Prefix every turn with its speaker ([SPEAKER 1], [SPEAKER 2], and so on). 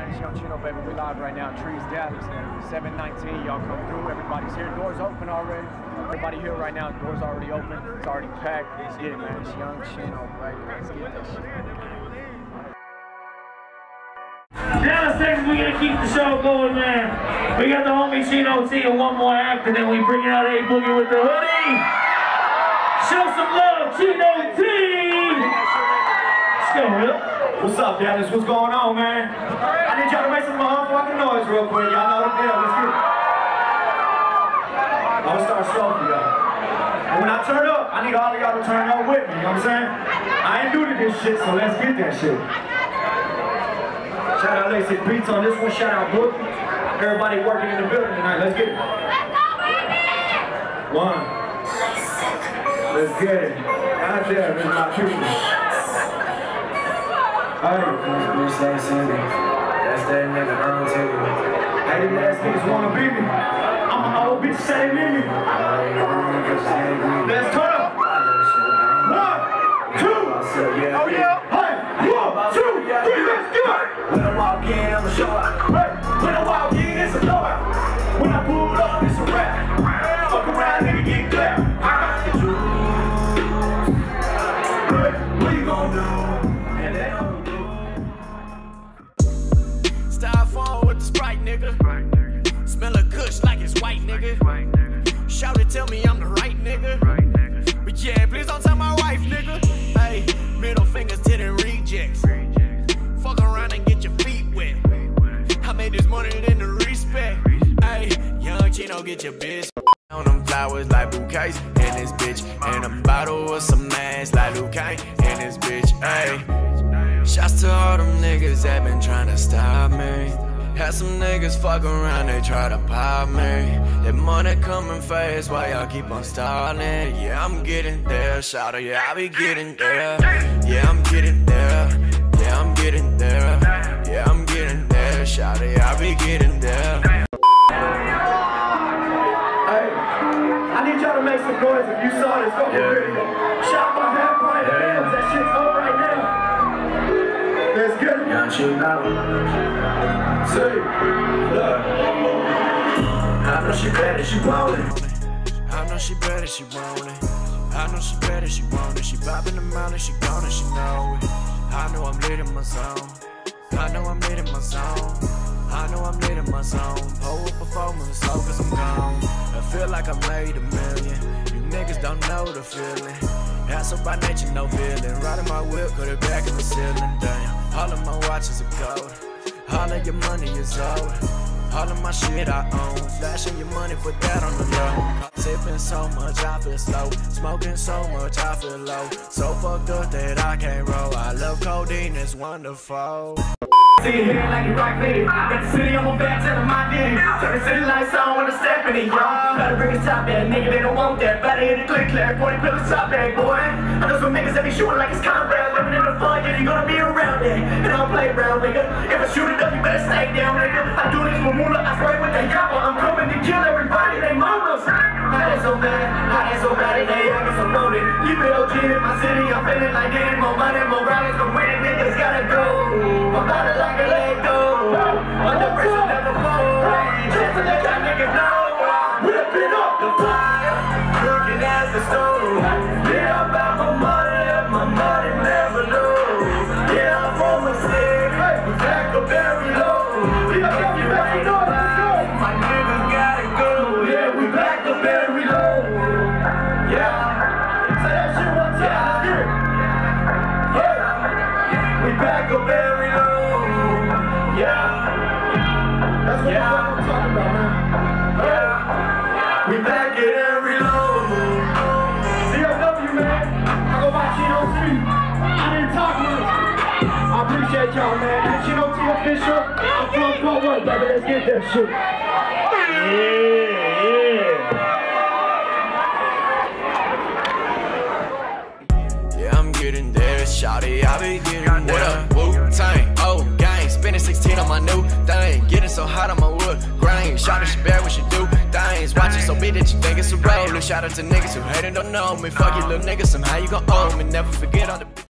[SPEAKER 1] man. It's Young Chino, baby. We live right now in Trees, Dallas. 719. Y'all come through. Everybody's here. Doors open already. Everybody here right now. Doors already open. It's already packed. Let's get it, man. It's Young Chino, right? Let's get that shit.
[SPEAKER 2] Dallas, Texas, we're gonna keep the show going, man. We got the homie Chino T and one more act, and then we bring out A Boogie with the hoodie. Show some love, Chino T. Let's go, Will.
[SPEAKER 3] What's up, Dallas? What's going on, man? I need y'all to make some motherfucking noise real quick. Y'all know the deal. Let's get it. I'm gonna start slow for y'all. And when I turn up, I need all of y'all to turn up with me. You know what I'm saying? I ain't new to this shit, so let's get that shit. Shout out Lacey Beats on this one. Shout out Brooklyn. Everybody working in the building tonight. Let's get it. One. Let's get it. Out there, this is my people. Hey,
[SPEAKER 4] bitch like Cindy. That's that nigga on TV.
[SPEAKER 3] Hey, them ass niggas wanna beat me. I'm an old bitch, say they need me. Let's turn up. 1, 2. Oh yeah. Hey, 1, 2, 3, let's go. When I walk in, I'm a show out. When I walk in, it's a blowout. When I pull up, it's a rap. Fuck around, nigga, get clapped. I got the juice. What you gon' do? And they don't do.
[SPEAKER 5] Styrofoam with the Sprite, nigga. Smell a kush like it's white, nigga. Shout it, tell me I'm the right nigga. But yeah, please don't tell my wife, nigga. Hey, middle fingers to the rejects. Fuck around and get your feet wet. I made this money in the respect. Hey, Young Chino, get your bitch. On them flowers like bouquets in this bitch. And a bottle of some ass like Luke Kane in this bitch. Hey, shouts to all them niggas that been trying to stop me. Had some niggas fuck around, they try to pop me. That money coming fast, why y'all keep on stalling? Yeah, I'm getting there, shout out, yeah, I be getting there. Yeah, I'm getting there. Yeah, I'm getting there. Yeah, I'm getting there, shout out, yeah, I be getting there.
[SPEAKER 3] Hey, I need y'all to make some noise if you saw this fucking video. Shot my half pint of hands, that shit's on right now. Let's get it.
[SPEAKER 4] Young Chino.
[SPEAKER 3] Say, look.
[SPEAKER 4] I know she better, she want it.
[SPEAKER 5] I know she better, she want it. I know she better, she want it. She bopping the mountain, she gone and she know it. I know I'm lit in my zone. I know I'm lit in my zone. I know I'm lit in my zone. Pull up performance, slow cause I'm gone. I feel like I made $1 million. You niggas don't know the feeling. Hassle by nature, no feeling. Riding my whip, put it back in the ceiling. Damn, all of my watches are gold. All of your money is old. All of my shit I own. Flashing your money, put that on the low. Sipping so much, I feel slow. Smoking so much, I feel low. So fucked up that I can't roll. I love codeine, it's wonderful.
[SPEAKER 3] See it here like you rock me. Got the city on my back, telling my name. Turn the city lights on when I step in it, y'all. Better bring a top bag, nigga, they don't want that. Better hit it click, clear, 40 pills top bag, boy. I know some niggas that be shooting like it's combat. Living in the fun, yeah, you gonna be around it. And I don't play around, nigga. If I shoot it up, you better stay down, nigga. I do this for Moolah, I spray with that yapper. I'm coming to kill everybody, they mamas. Hot as so bad, and they acting so loaded. Keep it OG in my city, I'm feeling like getting more money, more rallies, but winning niggas gotta go. I'm about to like a let go. Under pressure, never fold. Just to let y'all niggas know, whipping up the fire, looking at the stove. Yeah, I'm about my money, and my money never lose. Yeah, I'm from a stick, we back up very low. If you ain't know my niggas gotta go. Yeah, we back up very low. Yeah, say that shit one time. Yeah, we back up very low. Yeah, that's what I'm talking about, man. Yeah, we back at every low. COW, man. I go by Chino T. I didn't talk much. I appreciate y'all, man. Chino T official. I'm from Fort Worth, baby. Let's get that shit.
[SPEAKER 5] Yeah, I'm getting there, shawty, I be getting there. What up, Wu-Tang, oh, gang, spending 16 on my new thing. Getting so hot on my wood grain. Shawty, she bad when she do things. Watch it so big that you think it's a roller. Shout out to niggas who hate and don't know me. Fuck you little niggas, somehow you gon' owe me. Never forget on the